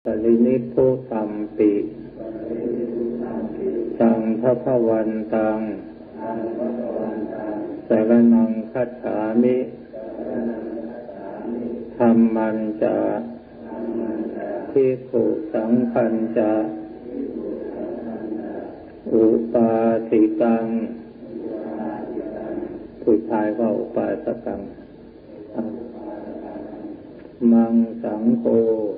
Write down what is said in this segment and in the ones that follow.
รินิพพุตัมปิสังฆพวันตังสรณังคัจฉามิธัมมัญจาภิกขุสังฆัญจาอุปาสิกังผู้ชายก็อุปาสกังมังสังโฆ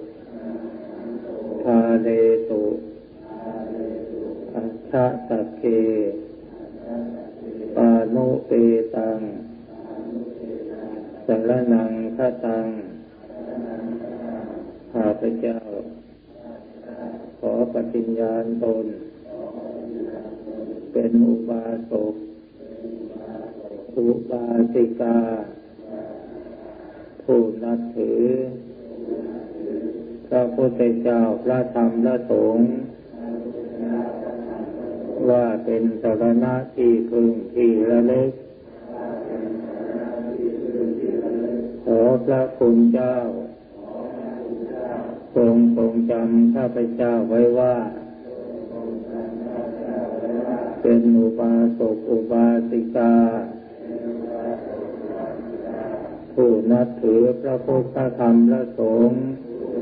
ทาเลตุอัชฌะสะเคปานุเปตังสรณังคตังข้าพเจ้าขอปฏิญญาณตนเป็นอุบาสกอุบาสิกาผู้นับถือพระพุทธเจ้าพระธรรมพระสงฆ์ว่าเป็นสรณะที่พึ่งที่ระลึกขอพระคุณเจ้าทรงจำข้าพเจ้าไว้ว่าเป็นอุบาสกอุบาสิกาผู้นับถือพระพุทธธรรมพระสงฆ์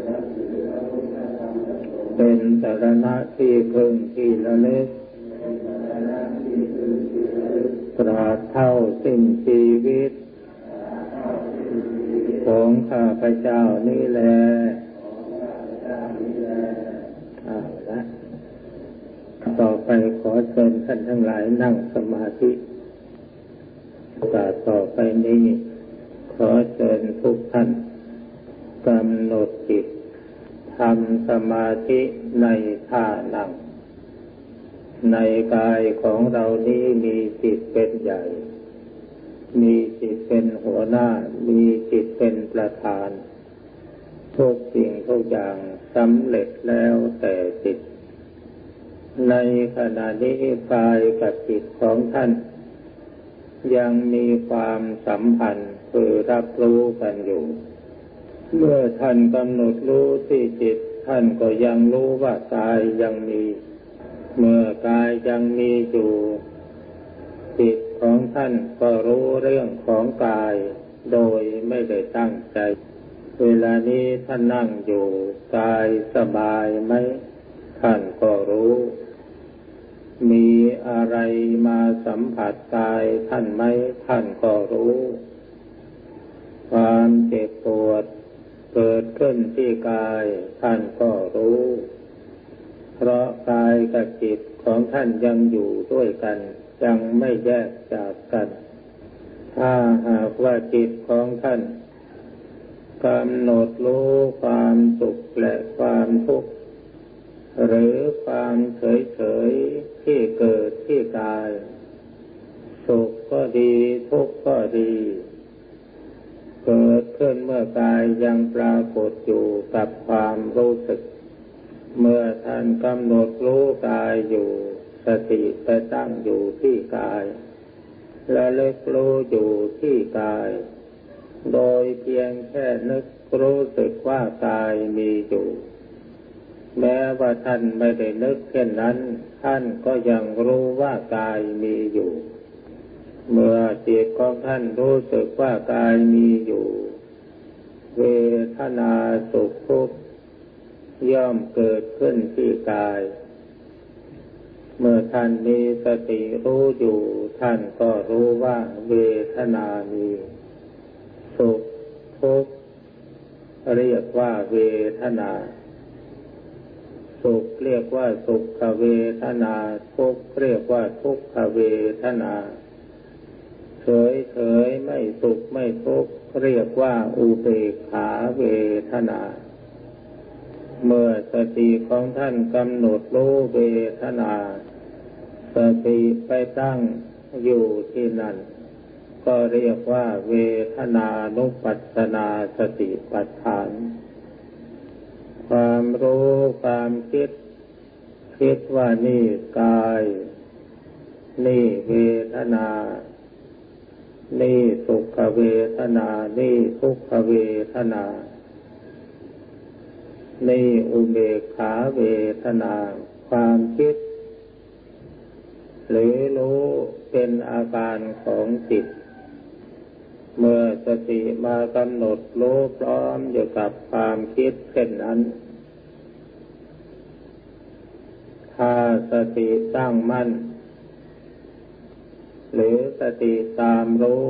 เป็นสรณะที่พึ่งที่ระลึกตราบเท่าสิ้นชีวิตของข้าพเจ้านี่แลต่อไปขอเชิญท่านทั้งหลายนั่งสมาธิต่อไปนี้ขอเชิญทุกท่านกำหนดจิตทำสมาธิในท่านั่งในกายของเรานี้มีจิตเป็นใหญ่มีจิตเป็นหัวหน้ามีจิตเป็นประธานทุกสิ่งทุกอย่างสำเร็จแล้วแต่จิตในขณะนี้กายกับจิตของท่านยังมีความสัมพันธ์คือรับรู้กันอยู่เมื่อท่านกำหนดรู้ที่จิตท่านก็ยังรู้ว่ากายยังมีเมื่อกายยังมีอยู่จิตของท่านก็รู้เรื่องของกายโดยไม่ได้ตั้งใจเวลานี้ท่านนั่งอยู่กายสบายไหมท่านก็รู้มีอะไรมาสัมผัสกายท่านไหมท่านก็รู้ความเจ็บปวดเกิดขึ้นที่กายท่านก็รู้เพราะกายกับจิตของท่านยังอยู่ด้วยกันยังไม่แยกจากกันถ้าหากว่าจิตของท่านกำหนดรู้ความสุขและความทุกข์หรือความเฉยๆที่เกิดที่กายสุขก็ดีทุกข์ก็ดีเกิดขึ้นเมื่อกายยังปรากฏอยู่กับความรู้สึกเมื่อท่านกำหนดรู้กายอยู่สติไปตั้งอยู่ที่กายและระลึกรู้อยู่ที่กายโดยเพียงแค่นึกรู้สึกว่ากายมีอยู่แม้ว่าท่านไม่ได้นึกเช่นนั้นท่านก็ยังรู้ว่ากายมีอยู่เมื่อจิตของท่านรู้สึกว่ากายมีอยู่เวทนาสุขทุกข์ย่อมเกิดขึ้นที่กายเมื่อท่านมีสติรู้อยู่ท่านก็รู้ว่าเวทนามีสุขทุกข์เรียกว่าเวทนาสุขเรียกว่าสุขเวทนาทุกข์เรียกว่าทุกขเวทนาเฉยๆไม่สุขไม่ทุกข์เรียกว่าอุเบกขาเวทนาเมื่อสติของท่านกำหนดรู้เวทนาสติไปตั้งอยู่ที่นั่นก็เรียกว่าเวทนานุปัสสนาสติปัฏฐานความรู้ความคิดว่านี่กายนี่เวทนานี่สุขเวทนานี่ทุกขเวทนานี่อุเบกขาเวทนาความคิดหรือรู้เป็นอาการของจิตเมื่อสติมากำหนดรู้พร้อมอยู่กับความคิดเช่นนั้นถ้าสติตั้งมั่นหรือสติตามรู้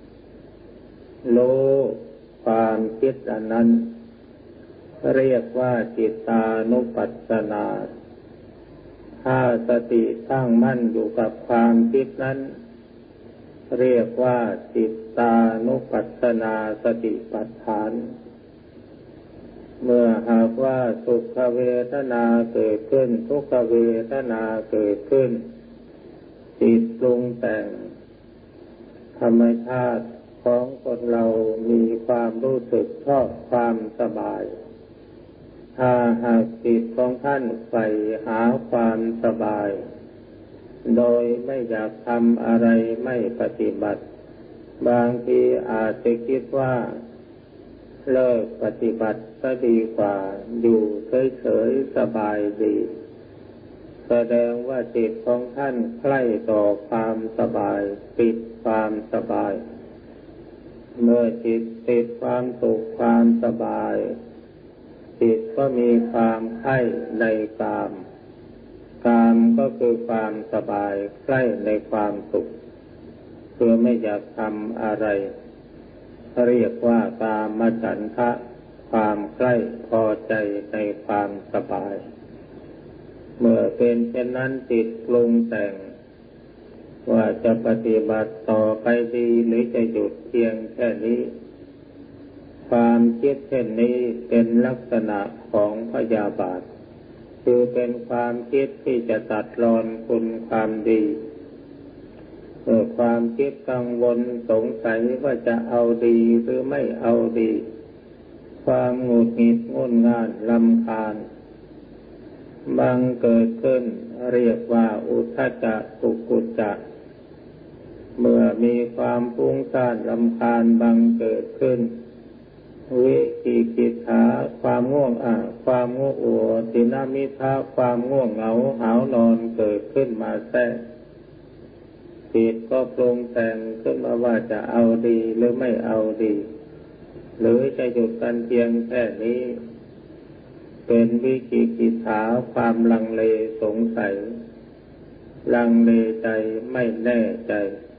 ความคิดอันนั้นเรียกว่าจิตตานุปัสสนาถ้าสติตั้งมั่นอยู่กับความคิดนั้นเรียกว่าจิตตานุปัสสนาสติปัฏฐานเมื่อหากว่าสุขเวทนาเกิดขึ้นทุกขเวทนาเกิดขึ้นจิตปรุงแต่งธรรมชาติของคนเรามีความรู้สึกชอบความสบายถ้าหากจิตของท่านใฝ่หาความสบายโดยไม่อยากทำอะไรไม่ปฏิบัติบางทีอาจจะคิดว่าเลิกปฏิบัติก็ดีกว่าอยู่เฉยๆสบายดีแสดงว่าจิตของท่านใคร่ต่อความสบายติดความสบายเมื่อจิตติดความสุขความสบายจิตก็มีความใคร่ในกามก็คือความสบายใคร่ในความสุขคือไม่อยากทำอะไรเรียกว่ากามฉันทะความใคร่พอใจในความสบายเมื่อเป็นเช่นนั้นจิตปรุงแต่งว่าจะปฏิบัติต่อไปดีหรือจะหยุดเพียงแค่นี้ความคิดเช่นนี้เป็นลักษณะของพยาบาทคือเป็นความคิดที่จะตัดรอนคุณความดีเมื่อความคิดกังวลสงสัยว่าจะเอาดีหรือไม่เอาดีความหงุดหงิดงุ่นง่านรำคาญบังเกิดขึ้นเรียกว่าอุทธัจจะกุกุจจะเมื่อมีความฟุ้งซ่านรำคาญบังเกิดขึ้นวิจิกิจฉาความง่วงความง่วงอัวตินามิทะความง่วงเหงาหาวนอนเกิดขึ้นมาแทรกจิตก็ปรุงแต่งขึ้นมาว่าจะเอาดีหรือไม่เอาดีหรือจะหยุดกันเพียงแค่นี้เป็นวิจิกิจฉาความลังเลสงสัยลังเลใจไม่แน่ใจ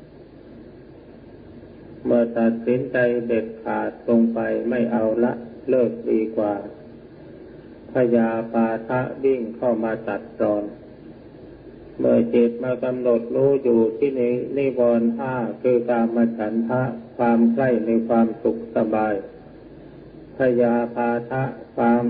เมื่อตัดสินใจเด็ดขาดลงไปไม่เอาละเลิกดีกว่าพยาปาทะวิ่งเข้ามาตัดรอนเมื่อจิตมากำหนดรู้อยู่ที่นิวรณ์ห้าคือกามฉันทะความใกล้ในความสุขสบายพยาปาทะความ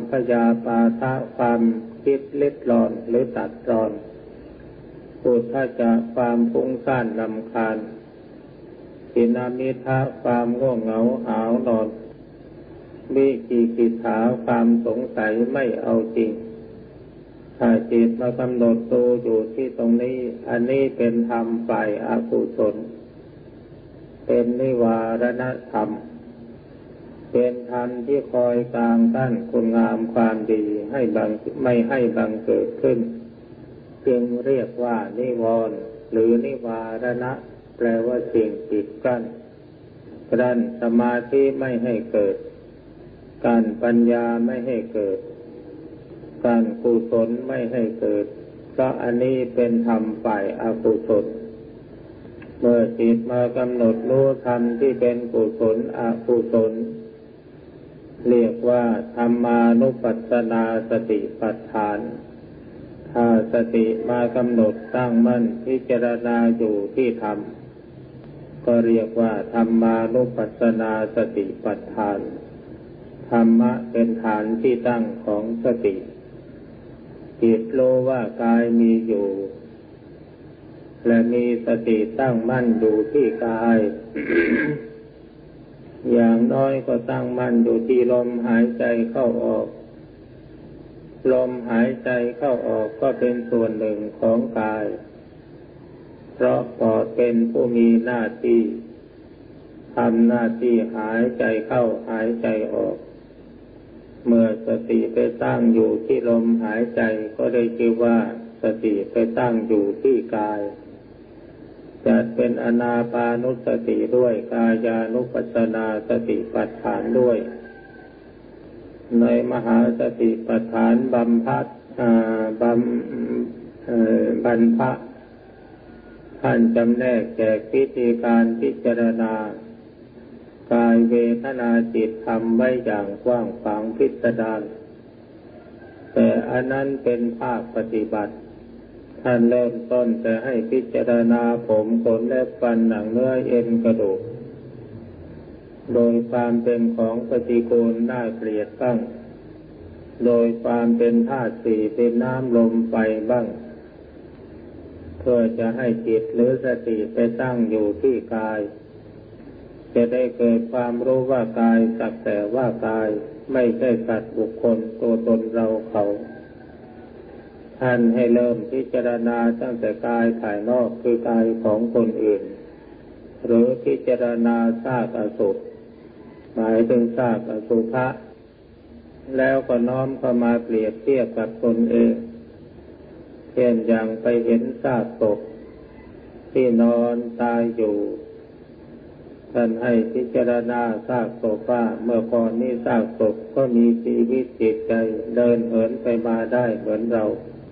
คิดเล็ดรอนหรือตัดรอนอุทธัจจะความฟุ้งซ่านรำคาญตินามิทะความง่วงเหงาหาวนอนวิจิกิจฉาความสงสัยไม่เอาจริงถ้าจิตมากำหนดดูอยู่ที่ตรงนี้อันนี้เป็นธรรมฝ่ายอกุศลเป็นนิวรณธรรมเป็นธรรมที่คอยกางกั้นคุณงามความดีไม่ให้บังเกิดขึ้นจึงเรียกว่านิวรณ์หรือนิวรณะแปลว่าสิ่งปิดกั้นสมาธิไม่ให้เกิดกั้นปัญญาไม่ให้เกิดกั้นกุศลไม่ให้เกิดก็อันนี้เป็นธรรมฝ่ายอกุศลเมื่อจิตมากำหนดรู้ธรรมที่เป็นกุศลอกุศลเรียกว่าธัมมานุปัสสนาสติปัฏฐานถ้าสติมากำหนดตั้งมั่นพิจารณาอยู่ที่ธรรมก็เรียกว่าธัมมานุปัสสนาสติปัฏฐานธรรมะเป็นฐานที่ตั้งของสติจิตรู้ว่ากายมีอยู่และมีสติตั้งมั่นอยู่ที่กาย อย่างน้อยก็ตั้งมั่นอยู่ที่ลมหายใจเข้าออกลมหายใจเข้าออกก็เป็นส่วนหนึ่งของกายเพราะปอดเป็นผู้มีหน้าที่ทำหน้าที่หายใจเข้าหายใจออกเมื่อสติไปตั้งอยู่ที่ลมหายใจก็ได้ชื่อว่าสติไปตั้งอยู่ที่กายจัดเป็นอานาปานุสติด้วยกายานุปัสสนาสติปัฏฐานด้วยในมหาสติปัฏฐานบรรพท่านจำแนกแจกวิธีการพิจารณากายเวทนาจิตธรรมไว้อย่างกว้างขวางพิสดารแต่อันนั้นเป็นภาคปฏิบัติท่านเริ่มต้นแต่ให้พิจารณาผมขนและฟันหนังเนื้อเอ็นกระดูกโดยความเป็นของปฏิกูลน่าเกลียดบ้างโดยความเป็นธาตุสี่เป็นน้ำลมไฟบ้างเพื่อจะให้จิตหรือสติไปตั้งอยู่ที่กายจะได้เกิดความรู้ว่ากายสักแต่ว่ากายไม่ใช่สัตว์บุคคลตัวตนเราเขาท่านให้เริ่มพิจารณาตั้งแต่กายภายนอกคือกายของคนอื่นหรือพิจารณาซากอสุภหมายถึงซากอสุภะแล้วก็น้อมเข้ามาเปรียบเทียบกับตนเองเช่นอย่างไปเห็นซากศพที่นอนตายอยู่ท่านให้พิจารณาซากศพว่าเมื่อก่อนนี้ซากศพก็มีชีวิตจิตใจเดินเหินไปมาได้เหมือนเรา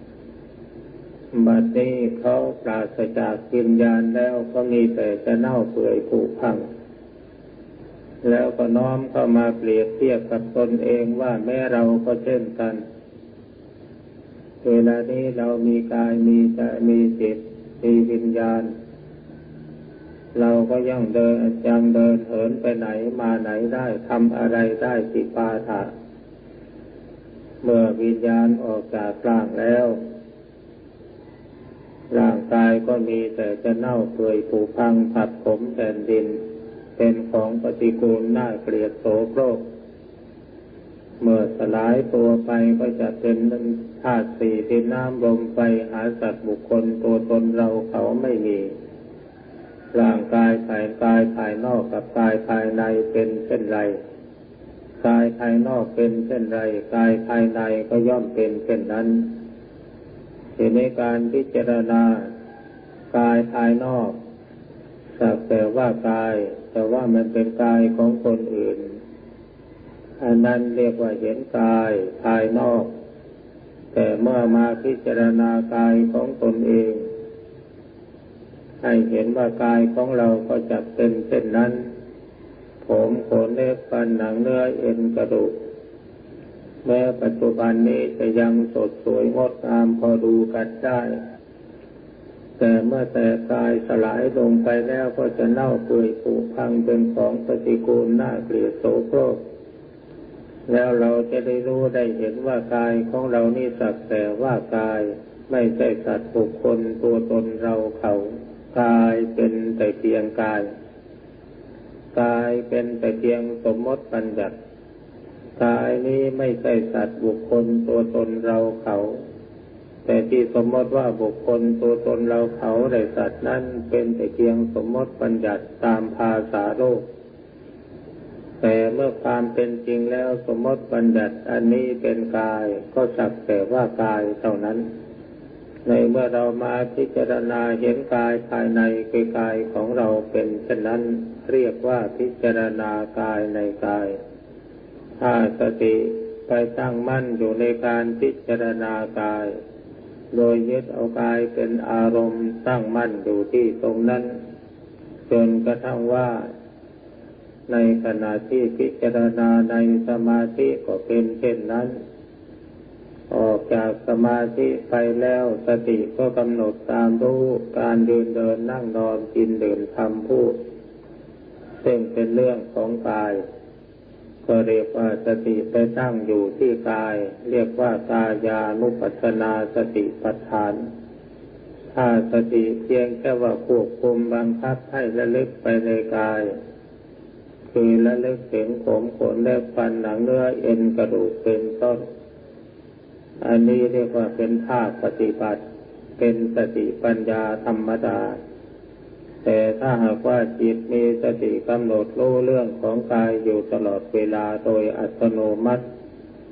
บัดนี้เขาปราศจากวิญญาณแล้วก็มีแต่จะเน่าเปื่อยผุพังแล้วก็น้อมเข้ามาเปรียบเทียบกับตนเองว่าแม้เราก็เช่นกันเวลานี้เรามีกายมีใจมีจิตมีวิญญาณเราก็ยังเดินเหินไปไหนมาไหนได้ทำอะไรได้สิปาถะเมื่อวิญญาณออกจากร่างแล้วร่างกายก็มีแต่จะเน่าเปื่อยผุพังผัดผมแผ่นดินเป็นของปฏิกูลน่าเกลียดโสโครกเมื่อสลายตัวไปก็จะเป็นธาตุสี่ดินน้ำลมไฟหาสัตว์บุคคลตัวตนเราเขาไม่มีร่างกายภายนอกกับกายภายในเป็นเช่นไรกายภายนอกเป็นเช่นไรกายภายในก็ย่อมเป็นเช่นนั้นในการพิจารณากายภายนอกสักแต่ว่ากายแต่ว่ามันเป็นกายของคนอื่นอันนั้นเรียกว่าเห็นกายภายนอกแต่เมื่อมาพิจารณากายของตนเองให้เห็นว่ากายของเราก็จักเป็นเช่นนั้นผมขนเล็บฟันหนังเนื้อเอ็นกระดูกแม้ปัจจุบันนี้จะยังสดสวยงดงามพอดูกันได้แต่เมื่อแต่กายสลายลงไปแล้วก็จะเน่าเปื่อยผุพังเป็นของปฏิกูลน่าเกลียดโสโครกแล้วเราจะได้รู้ได้เห็นว่ากายของเรานี่สักแต่ว่ากายไม่ใช่สัตว์บุคคลตัวตนเราเขากายเป็นแต่เพียงกายเป็นแต่เพียงสมมติบัญญัติกายนี้ไม่ใช่สัตว์บุคคลตัวตนเราเขาแต่ที่สมมติว่าบุคคลตัวตนเราเขาและสัตว์นั้นเป็นแต่เพียงสมมติบัญญัติตามภาษาโลกแต่เมื่อความเป็นจริงแล้วสมมติบัญญัติอันนี้เป็นกายก็สักแต่ว่ากายเท่านั้นในเมื่อเรามาพิจารณาเห็นกายภายในคือกายของเราเป็นเช่นนั้นเรียกว่าพิจารณากายในกายถ้าสติไปตั้งมั่นอยู่ในการพิจารณากายโดยยึดเอากายเป็นอารมณ์ตั้งมั่นอยู่ที่ตรงนั้นจนกระทั่งว่าในขณะที่พิจารณาในสมาธิก็เป็นเช่นนั้นออกจากสมาธิไปแล้วสติก็กำหนดตามรู้การเดินนั่งนอนกินดื่มทำพูดซึ่งเป็นเรื่องของกายก็เรียกว่าสติไปตั้งอยู่ที่กายเรียกว่ากายานุปัสสนาสติปัฏฐานถ้าสติเพียงแค่ว่าควบคุมบังคับให้ระลึกไปในกายคือระลึกถึงผมขนเล็บฟันหนังเนื้อเอ็นกระดูกเป็นต้นอันนี้เรียกว่าเป็นภาคปฏิบัติเป็นสติปัญญาธรรมดาแต่ถ้าหากว่าจิตมีสติกำหนดรู้เรื่องของกายอยู่ตลอดเวลาโดยอัตโนมัติ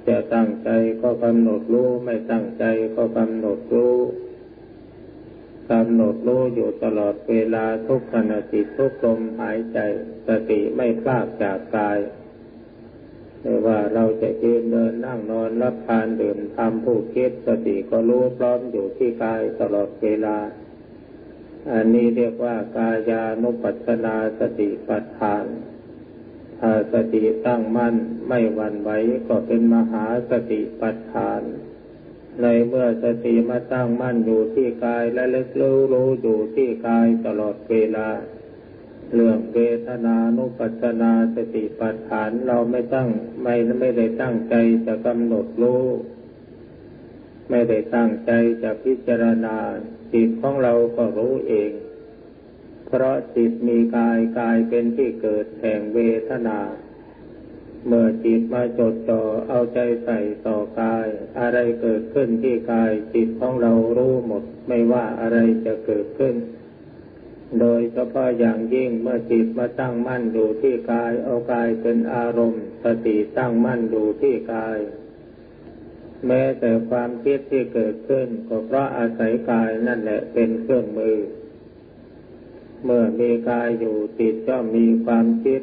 จะตั้งใจก็กำหนดรู้ไม่ตั้งใจก็กำหนดรู้กำหนดรู้อยู่ตลอดเวลาทุกขณะจิตทุกลมหายใจสติไม่พลากจากกายไม่ว่าเราจะยืนเดินนั่งนอนรับทานดื่มทำผู้คิดสติก็รู้พร้อมอยู่ที่กายตลอดเวลาอันนี้เรียกว่ากายานุปัสสนาสติปัฏฐานถ้าสติตั้งมั่นไม่หวั่นไหวก็เป็นมหาสติปัฏฐานในเมื่อสติมาตั้งมั่นอยู่ที่กายและเล็กรู้อยู่ที่กายตลอดเวลาเรื่องเวทนานุปัสสนาสติปัฏฐานเราไม่ได้ตั้งใจจะกำหนดรู้ไม่ได้ตั้งใจจะพิจารณาจิตของเราก็รู้เองเพราะจิตมีกายเป็นที่เกิดแห่งเวทนาเมื่อจิตมาจดจ่อเอาใจใส่ต่อกายอะไรเกิดขึ้นที่กายจิตของเรารู้หมดไม่ว่าอะไรจะเกิดขึ้นโดยเฉพาะอย่างยิ่งเมื่อจิตมาตั้งมั่นอยู่ที่กายเอากายเป็นอารมณ์สติตั้งมั่นอยู่ที่กายแม้แต่ความคิดที่เกิดขึ้นก็เพราะอาศัยกายนั่นแหละเป็นเครื่องมือเมื่อมีกายอยู่จิตก็มีความคิด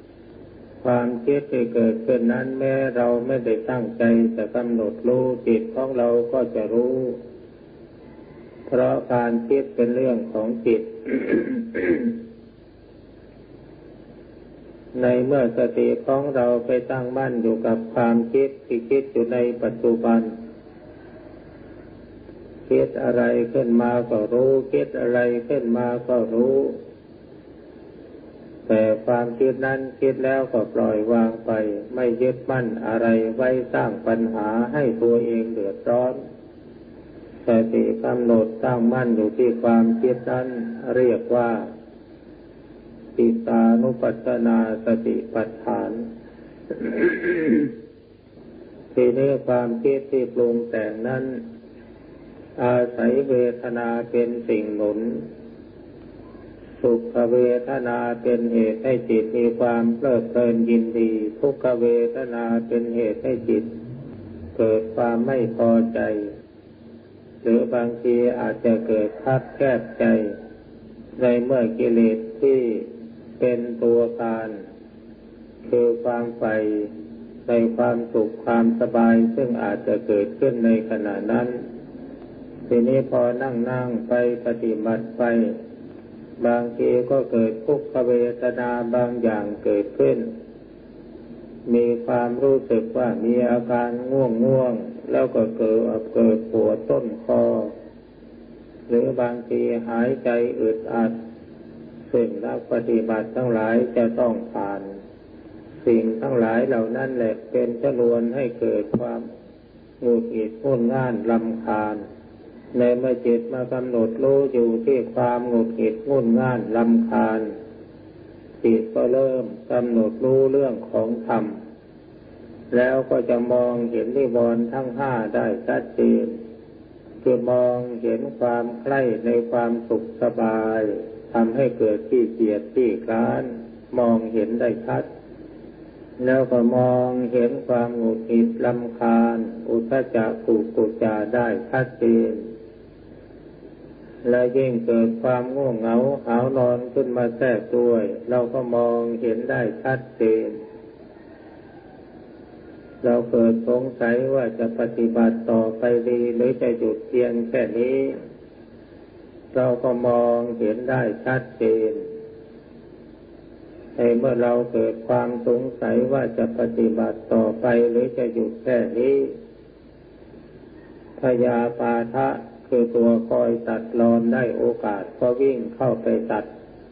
ที่เกิดขึ้นนั้นแม้เราไม่ได้ตั้งใจจะกำหนดรู้จิตของเราก็จะรู้เพราะการคิดเป็นเรื่องของจิต ในเมื่อสติของเราไปตั้งมั่นอยู่กับความคิดที่คิดอยู่ในปัจจุบันคิดอะไรขึ้นมาก็รู้คิดอะไรขึ้นมาก็รู้แต่ความคิดนั้นคิดแล้วก็ปล่อยวางไปไม่ยึดมั่นอะไรไว้สร้างปัญหาให้ตัวเองเดือดร้อนสติกำหนดตั้งมั่นอยู่ที่ความคิดนั้นเรียกว่าจิตานุปัสสนาสติปัฏฐาน ทีนี้ความคิดที่ปรุงแต่งนั้นอาศัยเวทนาเป็นสิ่งหนุนสุขเวทนาเป็นเหตุให้จิตมีความเพลิดเพลินยินดีทุกขเวทนาเป็นเหตุให้จิตเกิดความไม่พอใจหรือบางทีอาจจะเกิดคับแคบใจในเมื่อกิเลสที่เป็นตัวการคือความใฝ่ในความสุขความสบายซึ่งอาจจะเกิดขึ้นในขณะนั้นทีนี้พอนั่งไปปฏิบัติไปบางทีก็เกิดทุกขเวทนาบางอย่างเกิดขึ้นมีความรู้สึกว่ามีอาการง่วงแล้วก็เกิดปวดต้นคอหรือบางทีหายใจอึดอัดซึ่งนักปฏิบัติทั้งหลายจะต้องผ่านสิ่งทั้งหลายเหล่านั้นแหละเป็นชนวนให้เกิดความหงุดหงิดงุ่นง่านรำคาญในเมื่อจิตมากำหนดรู้อยู่ที่ความหงุดหงิดงุ่นง่านรำคาญจิตก็เริ่มกำหนดรู้เรื่องของธรรมแล้วก็จะมองเห็นนิวรณ์ทั้งห้าได้ชัดเจนคือมองเห็นความใกล้ในความสุขสบายทำให้เกิดที่เกียจที่คร้านมองเห็นได้ชัดแล้วก็มองเห็นความหงุดหงิดรำคาญอุทธัจจะกุจจะได้ชัดเจนและยิ่งเกิดความง่วงเหงาหาวนอนขึ้นมาแทรกด้วยเราก็มองเห็นได้ชัดเจนเราเกิดสงสัยว่าจะปฏิบัติต่อไปดีหรือจะหยุดเพียงแค่นี้เราก็มองเห็นได้ชัดเจนแต่เมื่อเราเกิดความสงสัยว่าจะปฏิบัติต่อไปหรือจะหยุดแค่นี้พยาปาทะคือตัวคอยตัดรอนได้โอกาสก็วิ่งเข้าไปตัด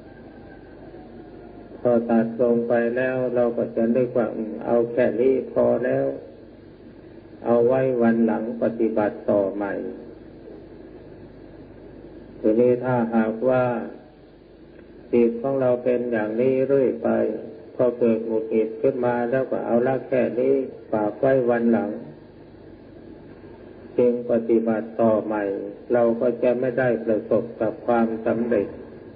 พอตัดลงไปแล้วเราก็จะนึกว่าเอาแค่นี้พอแล้วเอาไว้วันหลังปฏิบัติต่อใหม่ทีนี้ถ้าหากว่าจิตของเราเป็นอย่างนี้เรื่อยไปพอเกิดหงุดหงิดขึ้นมาแล้วก็เอาละแค่นี้ฝากไว้วันหลังจึงปฏิบัติต่อใหม่เราก็จะไม่ได้ประสบกับความสำเร็จ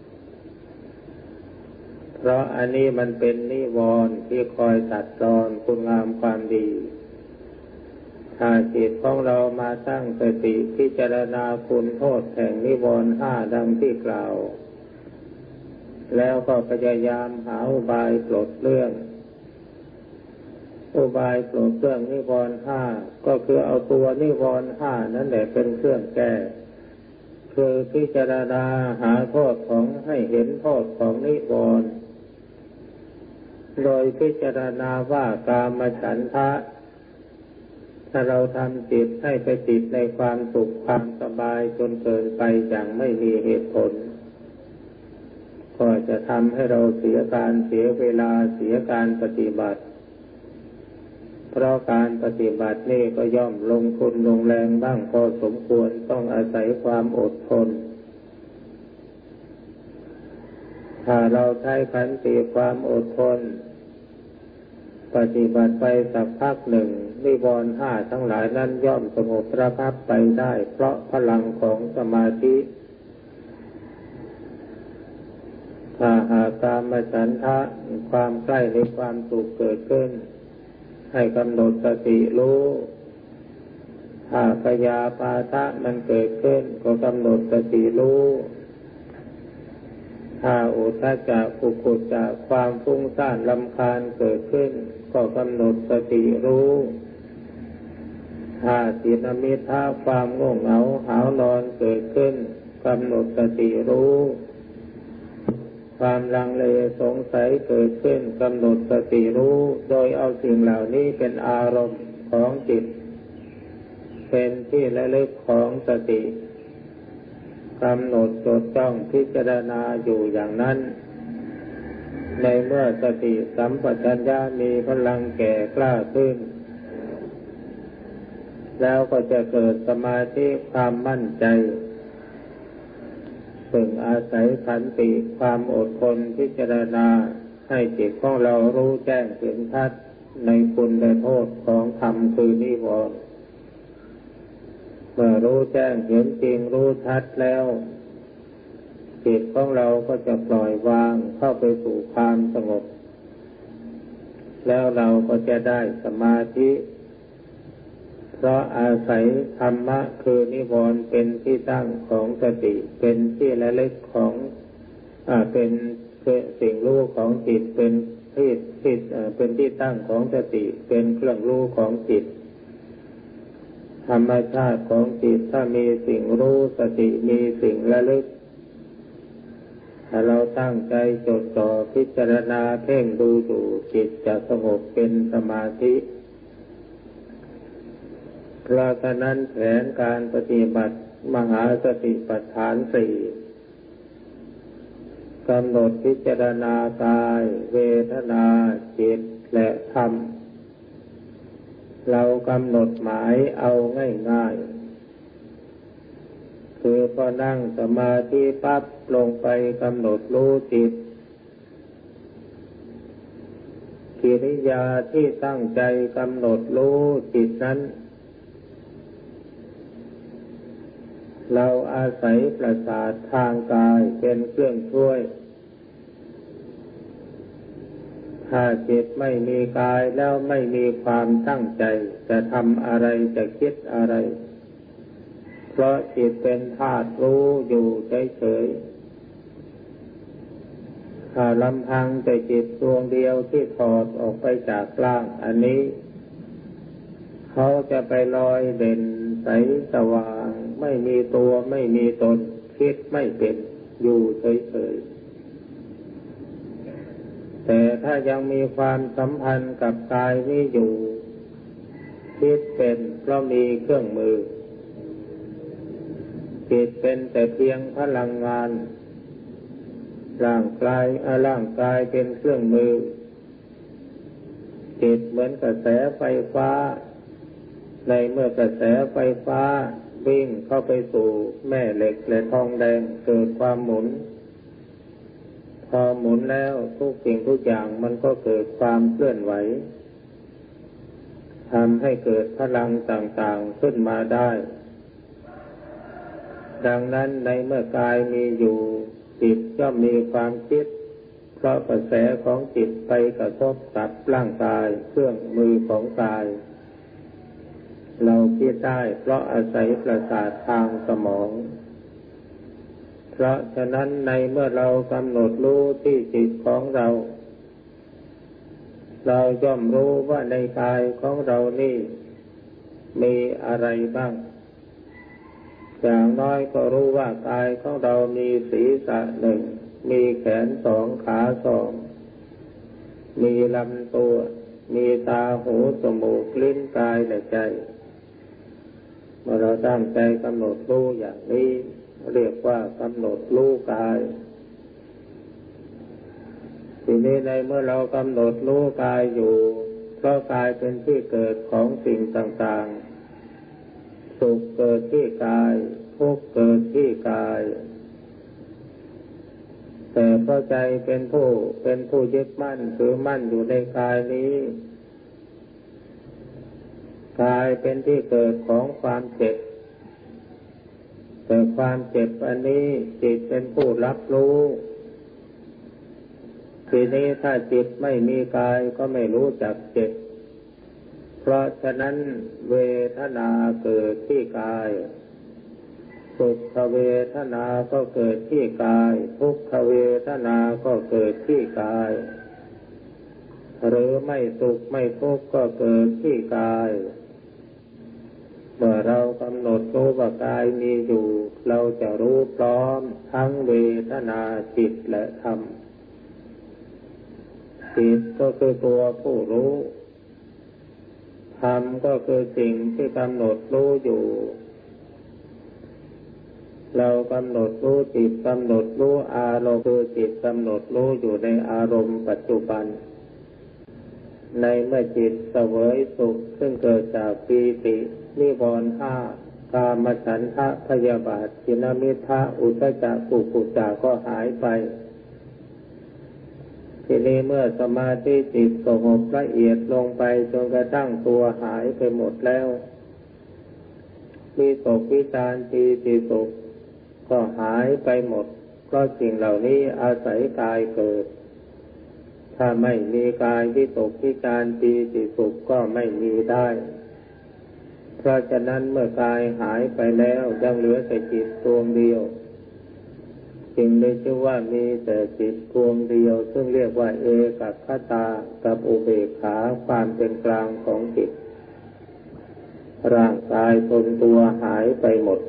เพราะอันนี้มันเป็นนิวรณ์ที่คอยตัดรอนคุณงามความดีถ้าจิตของเรามาตั้งสติพิจารณาคุณโทษแห่งนิวรณ์ห้าดังที่กล่าวแล้วก็พยายามหาอุบายปลดเรื่องนิวรณ์ห้าก็คือเอาตัวนิวรณ์ห้านั่นแหละเป็นเครื่องแก้คือพิจารณาหาโทษของให้เห็นโทษของนิวรณ์โดยพิจารณาว่ากามฉันทะถ้าเราทำจิตให้ไปติดในความสุขความสบายจนเกินไปอย่างไม่มีเหตุผลก็จะทำให้เราเสียการเสียเวลาเสียการปฏิบัติเพราะการปฏิบัตินี่ก็ย่อมลงทุนลงแรงบ้างพอสมควรต้องอาศัยความอดทนถ้าเราใช้ขันติความอดทนปฏิบัติไปสักพักหนึ่งนิวรณ์ห้าทั้งหลายนั้นย่อมสงบระงับไปได้เพราะพลังของสมาธิถ้าหากกามฉันทะความใกล้ในความสุขเกิดขึ้นให้กำหนดสติรู้ถ้าพยาปาทะมันเกิดขึ้นก็กำหนดสติรู้ถ้าอุทธัจจะกุกุจจะความฟุ้งซ่านรำคาญเกิดขึ้นก็กำหนดสติรู้ถ้าจิตมิทะความง่วงเหงาหาวนอนเกิดขึ้นกำหนดสติรู้ความลังเลสงสัยเกิดขึ้นกำหนดสติรู้โดยเอาสิ่งเหล่านี้เป็นอารมณ์ของจิตเป็นที่ระลึกของสติกำหนดจดจ้องพิจารณาอยู่อย่างนั้นในเมื่อสติสัมปชัญญะมีพลังแก่กล้าขึ้นแล้วก็จะเกิดสมาธิความมั่นใจซึ่งอาศัยขันติความอดทนพิจารณาให้จิตของเรารู้แจ้งเห็นชัดในคุณและโทษของธรรมคือนิวรณ์เมื่อรู้แจ้งเห็นจริงรู้ชัดแล้วจิตของเราก็จะปล่อยวางเข้าไปสู่ความสงบแล้วเราก็จะได้สมาธิเพราะอาศัยธรรมะคือนิวรณ์เป็นที่ตั้งของสติเป็นที่ระลึกของเป็นสิ่งรู้ของจิตเป็นที่ตั้งของสติเป็นเครื่องรู้ของจิตธรรมชาติของจิตถ้ามีสิ่งรู้สติมีสิ่งระลึกถ้าเราตั้งใจจดจ่อพิจารณาเพ่งดูอยู่จิตจะสงบเป็นสมาธิเพราะฉะนั้นแผนการปฏิบัติมหาสติปัฏฐานสี่กำหนดพิจารณากายเวทนาจิตและธรรมเรากำหนดหมายเอาง่ายๆคือพอนั่งสมาธิปั๊บลงไปกำหนดรู้จิตกิริยาที่ตั้งใจกำหนดรู้จิตนั้นเราอาศัยประสาททางกายเป็นเครื่องช่วยถ้าจิตไม่มีกายแล้วไม่มีความตั้งใจจะทำอะไรจะคิดอะไรเพราะจิตเป็นธาตุรู้อยู่เฉยๆถ้าลำพังแต่จิตดวงเดียวที่ถอดออกไปจากร่างอันนี้เขาจะไปลอยเด่นใสสว่างไม่มีตัวไม่มีตนคิดไม่เป็นอยู่เฉยๆแต่ถ้ายังมีความสัมพันธ์กับกายนี้อยู่คิดเป็นเพราะมีเครื่องมือจิตเป็นแต่เพียงพลังงานร่างกายเป็นเครื่องมือจิตเหมือนกระแสไฟฟ้าในเมื่อกระแสไฟฟ้าวิ่งเข้าไปสู่แม่เหล็กและทองแดงเกิดความหมุนพอหมุนแล้วทุกสิ่งทุกอย่างมันก็เกิดความเคลื่อนไหวทำให้เกิดพลังต่างๆขึ้นมาได้ดังนั้นในเมื่อกายมีอยู่จิตก็มีความคิดเพราะกระแสของจิตไปกระทบกับร่างกายเครื่องมือของกายเราคิดได้เพราะอาศัยประสาททางสมองเพราะฉะนั้นในเมื่อเรากำหนดรู้ที่จิตของเราย่อมรู้ว่าในกายของเรานี่มีอะไรบ้างอย่างน้อยก็รู้ว่ากายของเรามีศีรษะหนึ่งมีแขนสองขาสองมีลำตัวมีตาหูจมูกลิ้นกายและใจเมื่อเราตั้งใจกำหนดรู้อย่างนี้เรียกว่ากำหนดรู้กายทีนี้ในเมื่อเรากำหนดรู้กายอยู่เพราะกายเป็นที่เกิดของสิ่งต่างๆสุขเกิดที่กายทุกข์เกิดที่กายแต่เพราะใจเป็นผู้ยึดมั่นถือมั่นอยู่ในกายนี้กายเป็นที่เกิดของความเจ็บแต่ความเจ็บอันนี้จิตเป็นผู้รับรู้ทีนี้ถ้าจิตไม่มีกายก็ไม่รู้จักเจ็บเพราะฉะนั้นเวทนาเกิดที่กายสุขเวทนาก็เกิดที่กายทุกขเวทนาก็เกิดที่กายหรือไม่สุขไม่ทุกข์ก็เกิดที่กายเมื่อเรากำหนดรู้ว่ากายมีอยู่เราจะรู้พร้อมทั้งเวทนาจิตและธรรมจิตก็คือตัวผู้รู้ธรรมก็คือสิ่งที่กำหนดรู้อยู่เรากำหนดรู้จิตกำหนดรู้อารมณ์คือจิตกำหนดรู้อยู่ในอารมณ์ปัจจุบันในเมื่อจิตเสวยสุขซึ่งเกิดจากปีตินิวรณ์ห้ากามฉันทะพยาบาทฉินมิทธะอุทธัจจะกุกุจจะก็หายไปทีนี้เมื่อสมาธิจิตสงบละเอียดลงไปจนกระทั่งตัวหายไปหมดแล้ววิตกวิจารปีติสุขก็หายไปหมดเพราะสิ่งเหล่านี้อาศัยกายเกิดถ้าไม่มีกายวิตกวิจารปีติสุขก็ไม่มีได้เพราะฉะนั้นเมื่อกายหายไปแล้วยังเหลือแต่จิตดวงเดียวจึงได้ชื่อว่ามีแต่จิตดวงเดียวซึ่งเรียกว่าเอกัคคตากับอุเบกขาความเป็นกลางของจิตร่างกายตนตัวหายไปหมด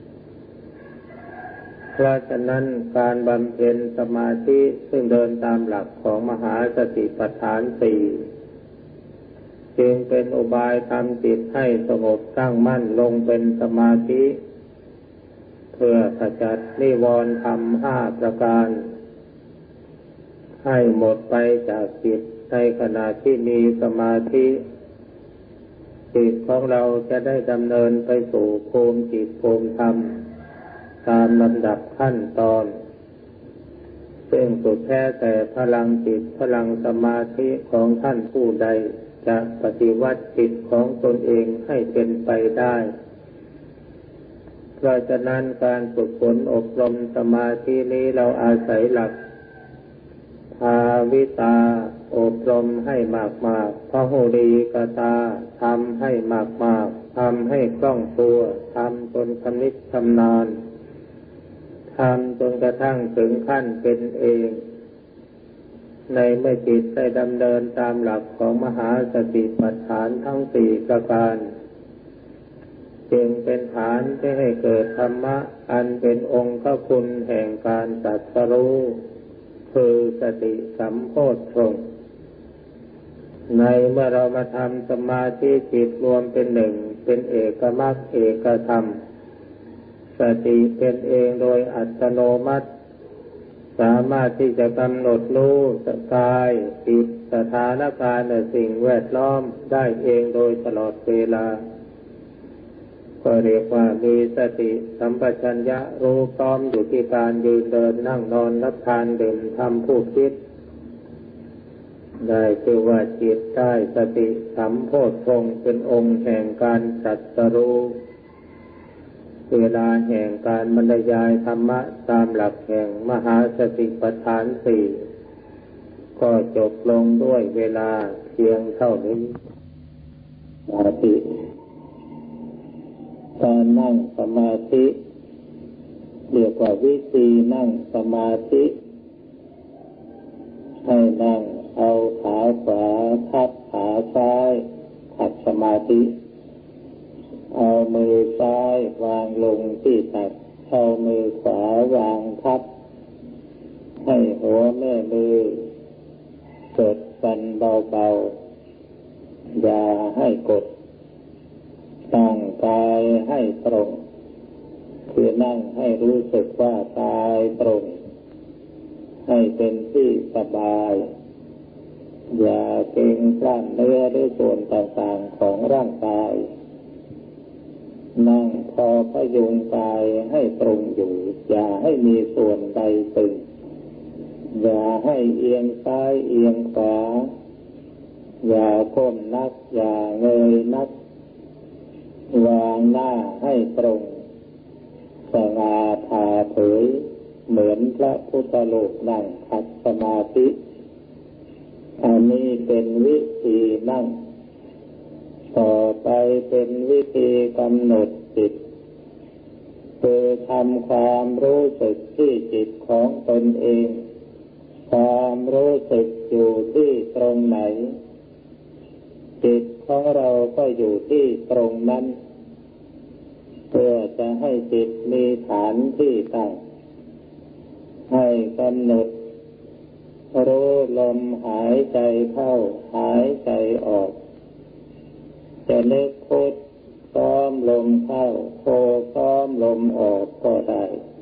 เพราะฉะนั้นการบำเพ็ญสมาธิซึ่งเดินตามหลักของมหาสติปัฏฐานสี่จึงเป็นอุบายทำจิตให้สงบตั้งมั่นลงเป็นสมาธิเพื่อขจัดนิวรณ์ธรรมห้าประการให้หมดไปจากจิตในขณะที่มีสมาธิจิตของเราจะได้ดำเนินไปสู่ภูมิจิตภูมิธรรมตามลำดับขั้นตอนซึ่งสุดแท้แต่พลังจิตพลังสมาธิของท่านผู้ใดจะปฏิวัติจิตของตนเองให้เป็นไปได้เพราะฉะนั้นการฝึกฝนอบรมสมาธินี้เราอาศัยหลักภาวิตาอบรมให้มากๆพหุรีกตาทำให้มากๆทำให้คล่องตัวทำจนชำนิชำนาญทำจนกระทั่งถึงขั้นเป็นเองในเมื่อจิตได้ดำเนินตามหลักของมหาสติปัฏฐานทั้งสี่ประการจึงเป็นฐานที่ให้เกิดธรรมะอันเป็นองค์คุณแห่งการตรัสรู้คือสติสัมโพชฌงค์ในเมื่อเรามาทำสมาธิจิตรวมเป็นหนึ่งเป็นเอกมรรคเอกธรรมสติเป็นเองโดยอัตโนมัติสามารถที่จะกำหนดรู้กายจิตสถานการณ์และสิ่งแวดล้อมได้เองโดยตลอดเวลาก็เรียกว่ามีสติสัมปชัญญะรู้พร้อมอยู่ที่การยืนเดินนั่งนอนรับทานดื่มทำพูดคิดได้ชื่อว่าจิตได้สติสัมโพชฌงค์เป็นองค์แห่งการตรัสรู้เวลาแห่งการบรรยายธรรมะตามหลักแห่งมหาสติปัฏฐานสี่ก็จบลงด้วยเวลาเพียงเท่านี้สาธุการนั่งสมาธิเรียกว่าวิธีนั่งสมาธิให้นั่งเอาขาขวาทับขาซ้ายขัดสมาธิเอามือซ้ายวางลงที่ตักเอามือขวาวางทับให้หัวแม่มือกดกันเบาๆอย่าให้กดตั้งกายให้ตรงคือนั่งให้รู้สึกว่ากายตรงให้เป็นที่สบายอย่าเกร็งกล้ามเนื้อหรือส่วนต่างๆของร่างกายนั่งพอพยุงกายให้ตรงอยู่อย่าให้มีส่วนใดตึงอย่าให้เอียงซ้ายเอียงขวาอย่าก้มนักอย่าเงยนักวางหน้าให้ตรงสง่าผ่าเผยเหมือนพระพุทธรูปนั่งขัดสมาธิอันนี้เป็นวิธีนั่งต่อไปเป็นวิธีกำหนดจิตคือทำความรู้สึกที่จิตของตนเองความรู้สึกอยู่ที่ตรงไหนจิตของเราก็อยู่ที่ตรงนั้นเพื่อจะให้จิตมีฐานที่ตั้งให้กำหนดรู้ลมหายใจเข้าหายใจออกจะนึกพุทซ้อมลมเข้าโธซ้อมลมออกก็ได้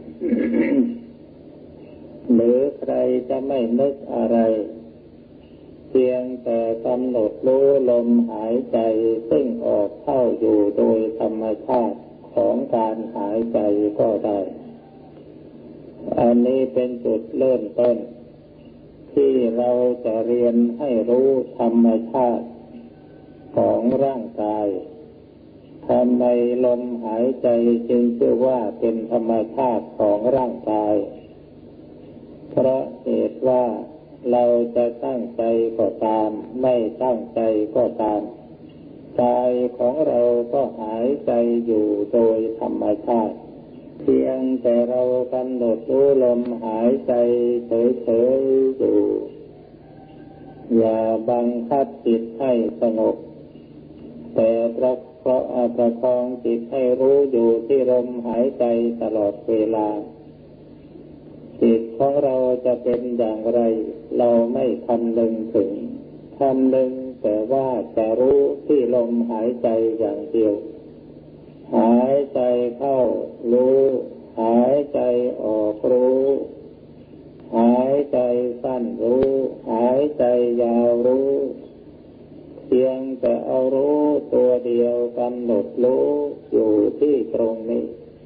หรือใครจะไม่นึกอะไรเพียงแต่กำหนดรู้ลมหายใจซึ่งออกเข้าอยู่โดยธรรมชาติของการหายใจก็ได้อันนี้เป็นจุดเริ่มต้นที่เราจะเรียนให้รู้ธรรมชาติของร่างกายทำไมลมหายใจจึงชื่อว่าเป็นธรรมชาติของร่างกายเพราะเหตุว่าเราจะตั้งใจก็ตามไม่ตั้งใจก็ตามกายของเราก็หายใจอยู่โดยธรรมชาติเพียงแต่เรากำหนดรู้ลมหายใจเฉยๆอยู่อย่าบังคับจิตให้สงบแต่ประคองจิตให้รู้อยู่ที่ลมหายใจตลอดเวลาจิตของเราจะเป็นอย่างไรเราไม่คำนึงถึงคำนึงแต่ว่าจะรู้ที่ลมหายใจอย่างเดียวหายใจเข้ารู้หายใจออกรู้หายใจสั้นรู้หายใจยาวรู้เพียงแต่เอารู้ตัวเดียวกำหนดรู้อยู่ที่ตรงนี้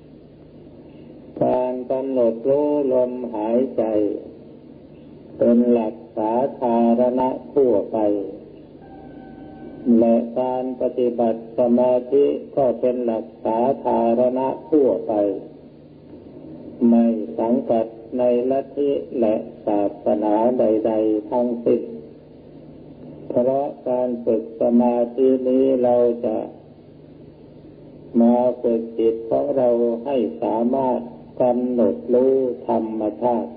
การกำหนดรู้ลมหายใจเป็นหลักสาธารณะทั่วไปและการปฏิบัติสมาธิก็เป็นหลักสาธารณะทั่วไปไม่สังกัดในลัทธิและศาสนาใดๆทั้งสิ้นเพราะการฝึกสมาธินี้เราจะมาฝึกจิตของเราให้สามารถกำหนดรู้ธรรมชาติ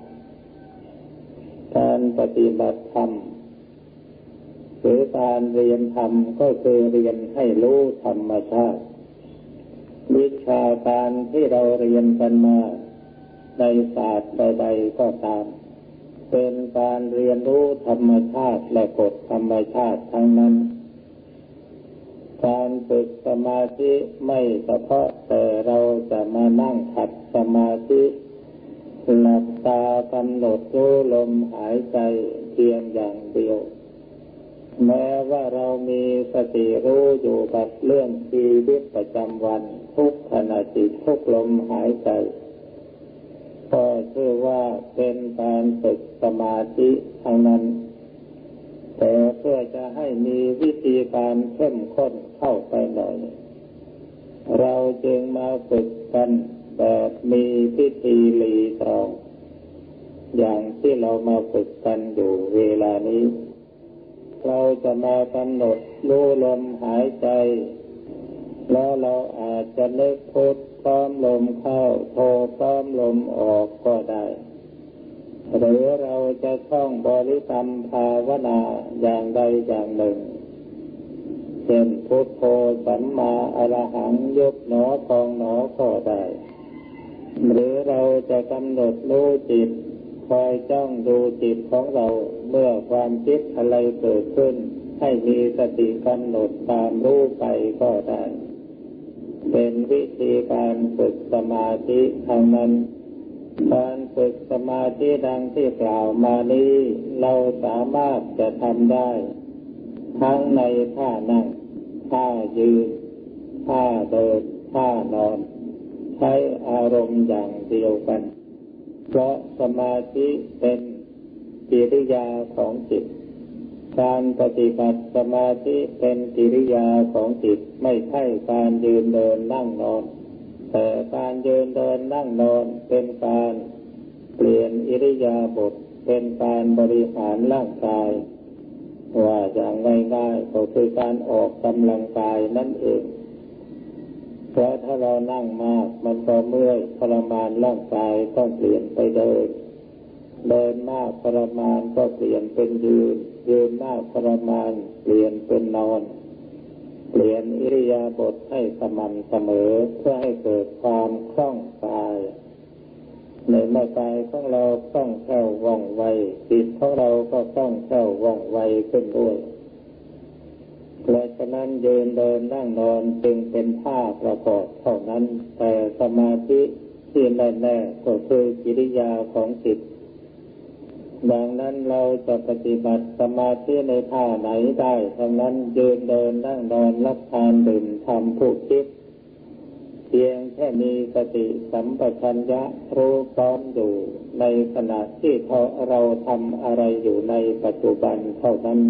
การปฏิบัติธรรมหรือการเรียนธรรมก็คือเรียนให้รู้ธรรมชาติวิชาการที่เราเรียนกันมาในศาสตร์ใดๆก็ตามเป็นการเรียนรู้ธรรมชาติและกฎธรรมชาติทั้งนั้นการฝึกสมาธิไม่เฉพาะแต่เราจะมานั่งขัดสมาธิหลับตากำหนดรู้ลมหายใจเพียงอย่างเดียวแม้ว่าเรามีสติรู้อยู่กับเรื่องชีวิตประจำวันทุกขณะจิตทุกลมหายใจก็ชื่อว่าเป็นการฝึกสมาธิทั้งนั้นแต่เพื่อจะให้มีวิธีการเข้มข้นเข้าไปหน่อยเราจึงมาฝึกกันแบบมีพิธีรีตรองอย่างที่เรามาฝึกกันอยู่เวลานี้เราจะมากำหนดรู้ลมหายใจแล้วเราอาจจะนึกพุทพร้อมลมเข้าโทพร้อมลมออกก็ได้หรือเราจะท่องบริกรรมภาวนาอย่างใดอย่างหนึ่งเช่นพุทโธสัมมาอรหังยุบหนอพองหนอก็ได้หรือเราจะกำหนดรู้จิตคอยจ้องดูจิตของเราเมื่อความคิดอะไรเกิดขึ้นให้มีสติกำหนดตามรู้ไปก็ได้เป็นวิธีการฝึกสมาธิทางนั้นการฝึกสมาธิดังที่กล่าวมานี้เราสามารถจะทำได้ทั้งในท่านั่งท่ายืนท่าเดินท่านอนใช้อารมณ์อย่างเดียวกันเพราะสมาธิเป็นกิริยาของจิตการปฏิบัติสมาธิเป็นกิริยาของจิตไม่ใช่การยืนเดินนั่งนอนแต่การยืนเดินนั่งนอนเป็นการเปลี่ยนอิริยาบถเป็นการบริหารร่างกายว่าอย่างง่ายๆก็คือการออกกำลังกายนั่นเองเพราะถ้าเรานั่งมากมันก็เมื่อยทรมานร่างกายต้องเปลี่ยนไปเดินมากทรมานก็เปลี่ยนเป็นยืนมากทรมานเปลี่ยนเป็นนอนเปลี่ยนอิริยาบถให้สม่ำเสมอเพื่อให้เกิดความคล่องกายในเมื่อกายของเราคล่องแคล่วว่องไวจิตของเราก็คล่องแคล่วว่องไวขึ้นด้วยและฉะนั้นยืนเดินนั่งนอนจึงเป็นท่าประกอบเท่านั้นแต่สมาธิที่แน่ๆก็คือกิริยาของจิตดังนั้นเราจะปฏิบัติสมาธิในท่าไหนได้ทั้งนั้นยืนเดินนั่งนอนรับทานดื่มทำผู้คิดเพียงแค่มีสติสัมปชัญญะรู้พร้อมอยู่ในขณะที่เราทำอะไรอยู่ในปัจจุบันเท่านั้น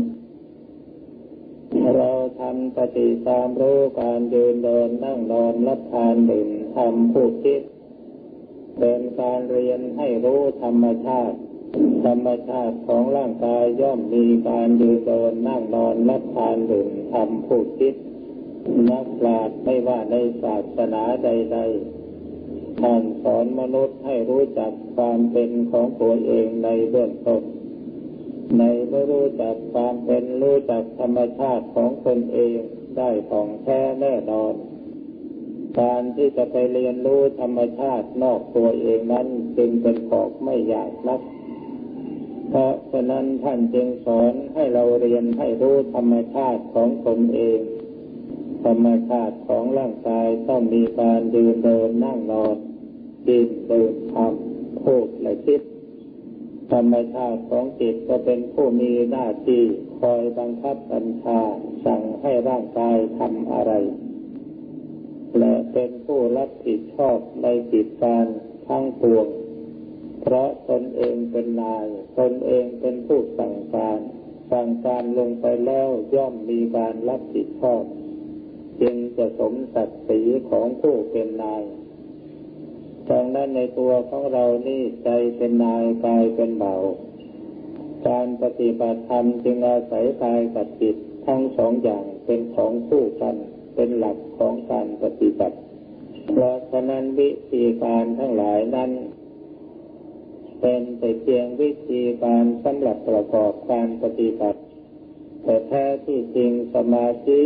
เราทำสติตามรู้การยืนเดินนั่งนอนรับทานดื่มทำผู้คิดเป็นการเรียนให้รู้ธรรมชาติของร่างกายย่อมมีการยืนเดินนั่งนอนรับทานดื่มทำผู้คิดนักปราชญ์ไม่ว่าในศาสนาใดๆท่านสอนมนุษย์ให้รู้จักความเป็นของตัวเองในเบื้องต้นในเมื่อรู้จักความเป็นรู้จักธรรมชาติของตนเองได้ท่องแท้แน่นอนการที่จะไปเรียนรู้ธรรมชาตินอกตัวเองนั้นจึงเป็นของไม่ยากนักเพราะฉะนั้นท่านจึงสอนให้เราเรียนให้รู้ธรรมชาติของตนเองธรรมชาติของร่างกายต้องมีการยืนเดินนั่งนอนกินดื่มทำพูดและคิดธรรมชาติของจิตก็เป็นผู้มีหน้าที่คอยบังคับบัญชาสั่งให้ร่างกายทำอะไรและเป็นผู้รับผิดชอบในกิจการทั้งปวงเพราะตนเองเป็นนายตนเองเป็นผู้สั่งการลงไปแล้วย่อมมีการรับผิดชอบจึงจะสมศักดิ์ศรีของผู้เป็นนายดังนั้นในตัวของเรานี่ใจเป็นนายกายเป็นเบาการปฏิบัติธรรมจึงอาศัยกายกับจิตทั้งสองอย่างเป็นของคู่กันเป็นหลักของการปฏิบัติเพราะฉะนั้นวิธีการทั้งหลายนั้นเป็นแต่เพียงวิธีการสำหรับประกอบการปฏิบัติแต่แท้ที่จริงสมาธิ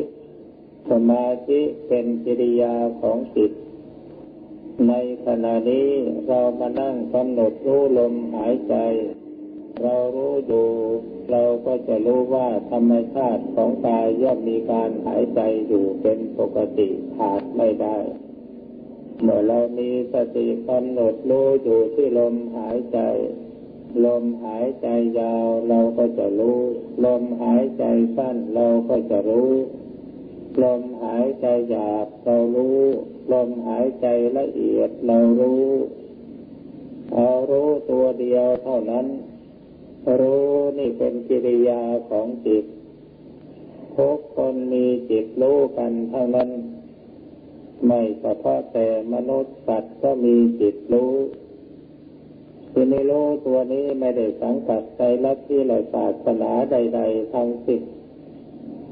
เป็นกิริยาของจิตในขณะนี้เรามานั่งกำหนดรู้ลมหายใจเรารู้อยู่เราก็จะรู้ว่าธรรมชาติของกายย่อมมีการหายใจอยู่เป็นปกติขาดไม่ได้เมื่อเรามีสติกำหนดรู้อยู่ที่ลมหายใจลมหายใจยาวเราก็จะรู้ลมหายใจสั้นเราก็จะรู้ลมหายใจหยาบเรารู้ลมหายใจละเอียดเรารู้เอารู้ตัวเดียวเท่านั้นรู้นี่เป็นกิริยาของจิตทุกคนมีจิตรู้กันเท่านั้นไม่เฉพาะแต่มนุษย์สัตว์ก็มีจิตรู้ที่ไม่รู้ตัวนี้ไม่ได้สังกัดใจลัทธิหรือศาสนาใดๆทั้งสิ้น